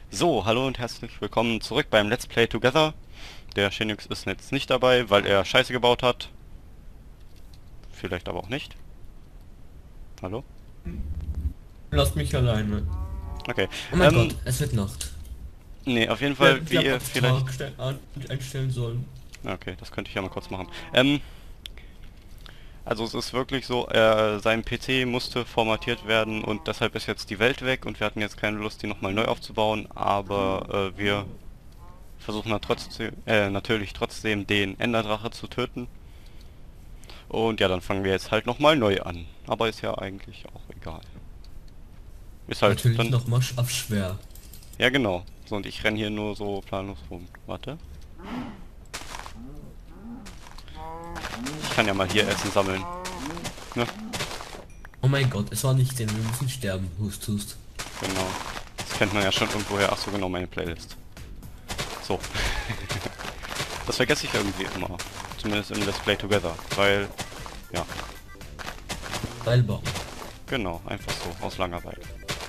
So, hallo und herzlich willkommen zurück beim Let's Play Together. Der Shenix ist jetzt nicht dabei, weil er Scheiße gebaut hat. Vielleicht aber auch nicht. Hallo? Lass mich alleine. Okay. Oh mein Gott, es wird Nacht. Nee, auf jeden Wir Fall, hätten wie vielleicht ihr auf vielleicht... Tag einstellen sollen. Okay, das könnte ich ja mal kurz machen. Also es ist wirklich so, sein PC musste formatiert werden und deshalb ist jetzt die Welt weg und wir hatten jetzt keine Lust, die nochmal neu aufzubauen, aber wir versuchen dann trotzdem, natürlich trotzdem den Enderdrache zu töten. Und ja, dann fangen wir jetzt halt nochmal neu an. Aber ist ja eigentlich auch egal. Ist halt Natürlich dann... nochmal auf schwer. Ja genau. So, und ich renn hier nur so planlos rum. Warte. Ich kann ja mal hier Essen sammeln. Ne? Oh mein Gott, es war nicht denn, wir müssen sterben. Hust, hust. Genau. Das kennt man ja schon irgendwoher. Ach so, genau, meine Playlist. So. Das vergesse ich irgendwie immer. Zumindest im Let's Play Together. Weil... Ja, Seilbahn. genau. Einfach so. Aus Langeweile.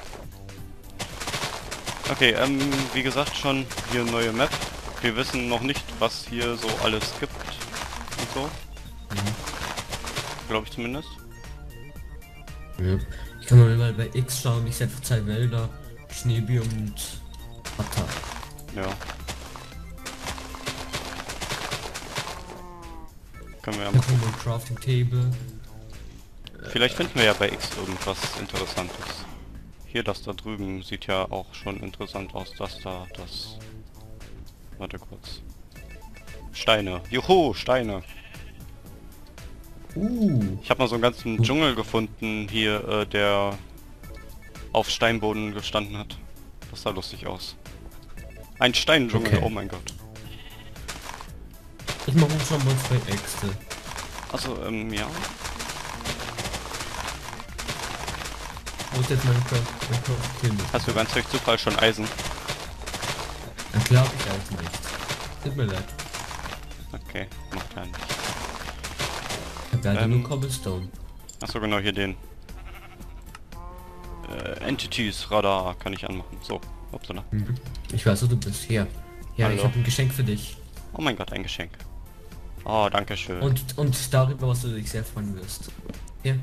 Okay, wie gesagt schon, hier neue Map. Wir wissen noch nicht, was hier so alles gibt und so. Glaube ich zumindest. Ja. Ich kann mal bei X schauen, ich sehe einfach zwei Wälder, Schneebiom und Atta. Ja. Können wir ja Hier machen. kommt ein Crafting Table. Vielleicht finden wir ja bei X irgendwas Interessantes. Hier, das da drüben sieht ja auch schon interessant aus. Das da, das... Warte kurz. Steine. Juhu, Steine. Ich habe mal so einen ganzen Dschungel gefunden hier, der auf Steinboden gestanden hat. Das sah lustig aus. Ein Steindschungel, Okay. oh mein Gott. Ich mache uns schon mal zwei Äxte. Also, ja. Wo ist jetzt Minecraft Kind? Hast du ganz durch Zufall schon Eisen? Dann klar hab ich alles nicht. Tut mir leid. Okay, macht ja nicht. Ich hab leider nur Cobblestone. Achso, genau, hier den. Entities Radar kann ich anmachen. So, upsala. Mhm. Ich weiß, wo du bist. Hier. Ja, Hallo. ich habe ein Geschenk für dich. Oh mein Gott, ein Geschenk. Oh, danke schön. Und darüber, was du dich sehr freuen wirst. Hier.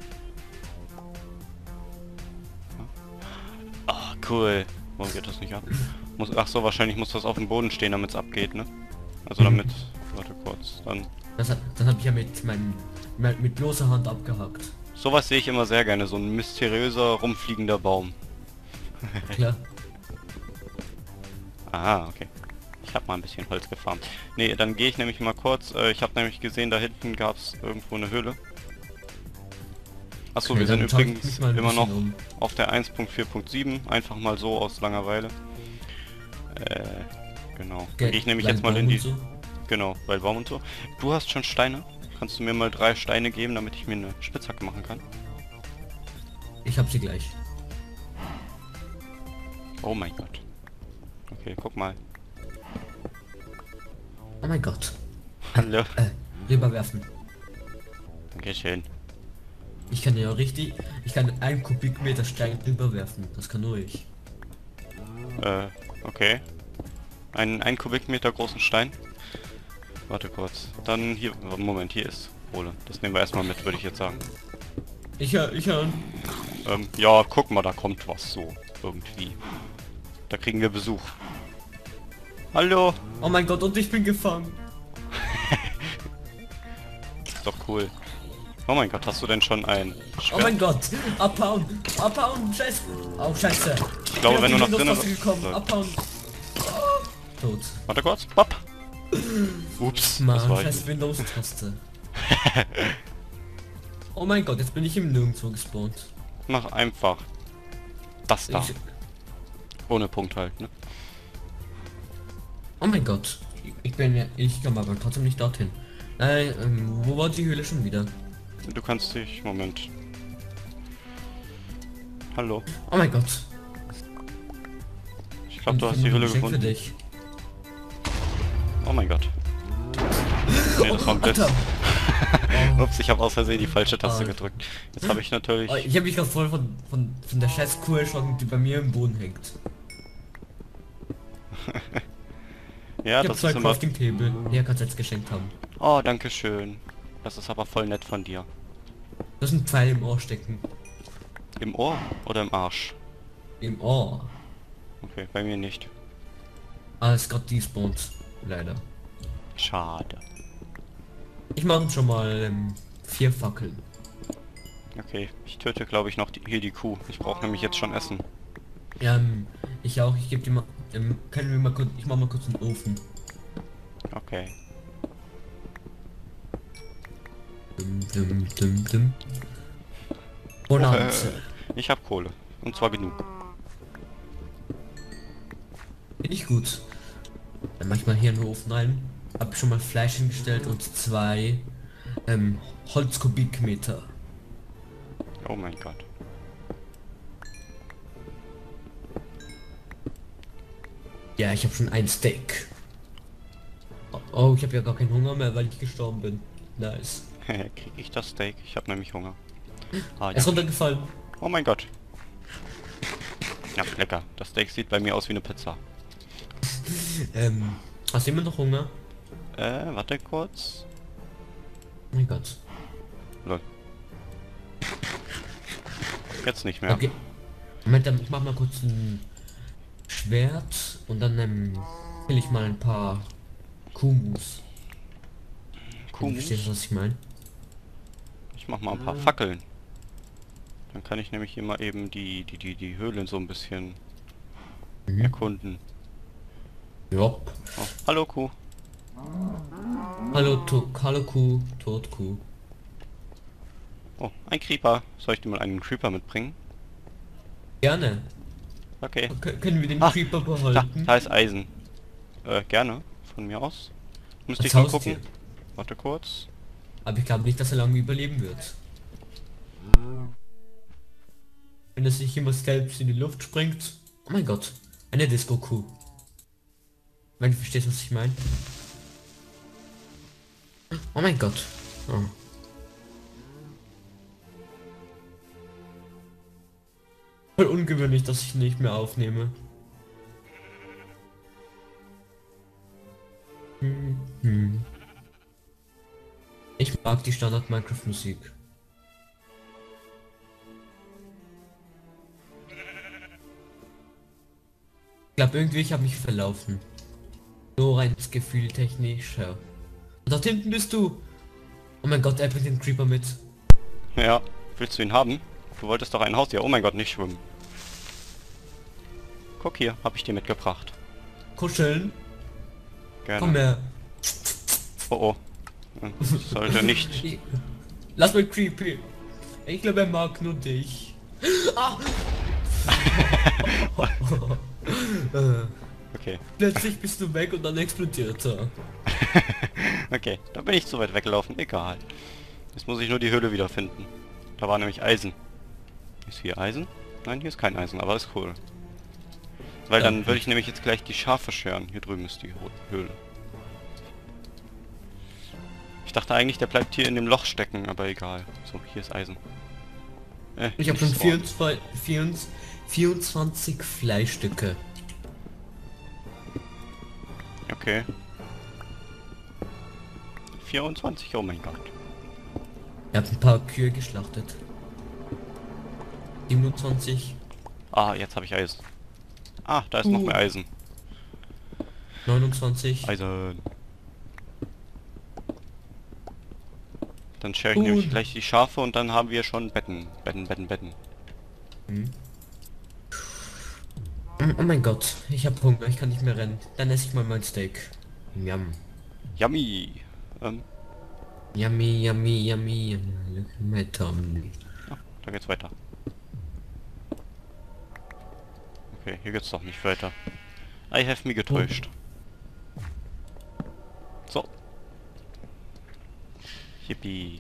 Oh, cool. Warum geht das nicht ab? Ach so, wahrscheinlich muss das auf dem Boden stehen, damit es abgeht, ne? Also damit... Warte kurz, dann... Das habe ich ja mit bloßer Hand abgehackt. Sowas sehe ich immer sehr gerne, so ein mysteriöser, rumfliegender Baum. Klar. Ah, okay. Ich habe mal ein bisschen Holz gefarmt. Nee, dann gehe ich nämlich mal kurz. Ich habe nämlich gesehen, da hinten gab es irgendwo eine Höhle. Achso, Okay, wir sind dann schaue ich übrigens mich mal ein immer noch bisschen um. auf der 1.4.7. Einfach mal so aus Langeweile. Genau. Dann gehe ich nämlich jetzt mal in die... So. Genau, weil Baum und so. Du hast schon Steine. Kannst du mir mal 3 Steine geben, damit ich mir eine Spitzhacke machen kann? Ich hab sie gleich. Oh mein Gott. Okay, guck mal. Oh mein Gott. Hallo. Rüberwerfen. Dankeschön. Ich kann ja richtig. Ich kann 1 Kubikmeter Stein rüberwerfen. Das kann nur ich. Okay. Ein Kubikmeter großen Stein. Warte kurz. Dann hier... Moment, hier ist Kohle. Das nehmen wir erstmal mit, würde ich jetzt sagen. Ich hör. Ja, guck mal, da kommt was so. Irgendwie. Da kriegen wir Besuch. Hallo. Oh mein Gott, und ich bin gefangen. Ist doch cool. Oh mein Gott, hast du denn schon ein Oh Schwert? mein Gott. Abhauen. Abhauen. Scheiße. Oh, scheiße. Ich glaube, wenn du noch drinnen... gekommen. Abhauen. Oh. Tot. Warte kurz. Bap. Ups, das Mann, war scheiß ich. Windows-Taste. Oh mein Gott, jetzt bin ich im Nirgendwo gespawnt. Mach einfach das da. Ich, Ohne Punkt halt, ne? oh mein Gott. Ich komme aber trotzdem nicht dorthin. Nein, wo war die Höhle schon wieder? Du kannst dich... Moment. Hallo. Oh mein Gott. Ich glaube, du Und hast die ich hab Höhle ein Geschenk gefunden. für dich. Oh mein Gott. Nee, das war ein Blitz. Alter. Ups, ich habe aus Versehen die falsche Taste Ah. gedrückt. Jetzt habe ich natürlich... Oh, ich habe mich gerade voll von der scheiß Kuh erschrocken, die bei mir im Boden hängt. Ja, Ich habe das 2 ist immer... Crafting Table. Ja, kannst du jetzt geschenkt haben. Oh, danke schön. Das ist aber voll nett von dir. Das ist ein Pfeil im Ohr stecken. Im Ohr oder im Arsch? Im Ohr. Okay, bei mir nicht. Ah, es ist gerade despawned. Leider. Schade. Ich mache schon mal 4 Fackeln. Okay, ich töte glaube ich noch hier die Kuh. Ich brauche nämlich jetzt schon Essen. Ja, ich auch. Ich gebe dir mal. Können wir mal kurz. Ich mach mal kurz einen Ofen. Okay. Dum. Bonanza. Ich habe Kohle. Und zwar genug. Finde ich gut. Dann manchmal hier in den Ofen rein. Hab schon mal Fleisch hingestellt und 2 Holzkubikmeter. Oh mein Gott. Ja, ich habe schon ein Steak. Oh, ich habe ja gar keinen Hunger mehr, weil ich gestorben bin. Nice. Krieg ich das Steak? Ich habe nämlich Hunger. Ah, Er ist ja. runtergefallen. Oh mein Gott. Ja, lecker. Das Steak sieht bei mir aus wie eine Pizza. Hast du immer noch Hunger? Warte kurz. Mein Gott. Lol. Jetzt nicht mehr. Okay. Moment, dann ich mach mal kurz ein Schwert und dann will ich mal ein paar Kumus. Verstehst du, was ich meine? Ich mach mal ein paar Fackeln. Dann kann ich nämlich hier mal eben die Höhlen so ein bisschen erkunden. Jopp. Oh, hallo Kuh. Hallo Kuh, Totkuh. Oh, ein Creeper. Soll ich dir mal einen Creeper mitbringen? Gerne. Okay. Können wir den Ah, Creeper Da, behalten? da ist Eisen. Gerne. Von mir aus. Müsste Als ich mal Haustier. gucken. Warte kurz. Aber ich glaube nicht, dass er lange überleben wird. Wenn er sich immer selbst in die Luft springt. Oh mein Gott. Eine Disco-Kuh. Wenn du verstehst, was ich meine. Oh mein Gott. Oh. Voll ungewöhnlich, dass ich nicht mehr aufnehme. Ich mag die Standard Minecraft Musik. Ich glaube irgendwie, ich habe mich verlaufen. Nur rein ins Gefühl technisch. Ja. Und dort hinten bist du. Oh mein Gott, er bringt den Creeper mit. Ja. Willst du ihn haben? Du wolltest doch ein Haustier. Oh mein Gott, nicht schwimmen. Guck hier, habe ich dir mitgebracht. Kuscheln. Gerne. Komm her. Oh oh. Ich sollte nicht. Lass mal creepy. Ich glaube, er mag nur dich. Ah! Okay. Plötzlich bist du weg und dann explodiert er. Okay, da bin ich zu weit weggelaufen. Egal. Jetzt muss ich nur die Höhle wiederfinden. Da war nämlich Eisen. Ist hier Eisen? Nein, hier ist kein Eisen, aber ist cool. Weil Ja, dann würde ich nämlich jetzt gleich die Schafe scheren. Hier drüben ist die Höhle. Ich dachte eigentlich, der bleibt hier in dem Loch stecken, aber egal. So, hier ist Eisen. Ich habe schon nicht so. 24 Fleischstücke. Okay. 24, oh mein Gott. Ich habe ein paar Kühe geschlachtet. 27, Ah, jetzt habe ich Eisen. Ah, da ist noch mehr Eisen. 29. Eisen. Dann schere ich nämlich gleich die Schafe und dann haben wir schon Betten. Betten. Oh mein Gott, ich habe Hunger, ich kann nicht mehr rennen. Dann esse ich mal mein Steak. Yum. Yummy. Yummy, yummy, yummy, yummy. Look at my tummy. Ah, da geht's weiter. Okay, hier geht's doch nicht weiter. I have me getäuscht. So. Yippie.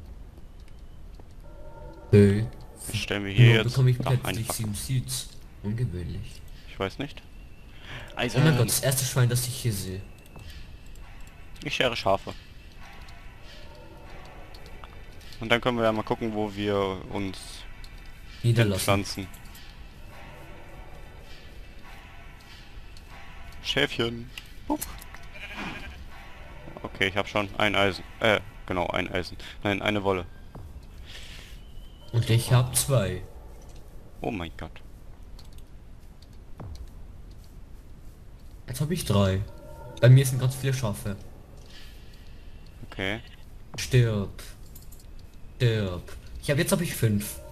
Dann Stellen wir hier jetzt bekomme ich noch plötzlich einfach. 7 Seeds. Ungewöhnlich. Ich weiß nicht. Oh Eisen. mein Gott, das erste Schwein, das ich hier sehe. Ich schere Schafe. Und dann können wir ja mal gucken, wo wir uns Niederlassen. pflanzen. Schäfchen. Huch. Okay, ich habe schon ein Eisen. Genau, ein Eisen. Nein, eine Wolle. Und ich habe 2. Oh mein Gott. Jetzt habe ich 3. Bei mir sind ganz viele Schafe. Okay. Stirb. Stirb. Jetzt habe ich 5.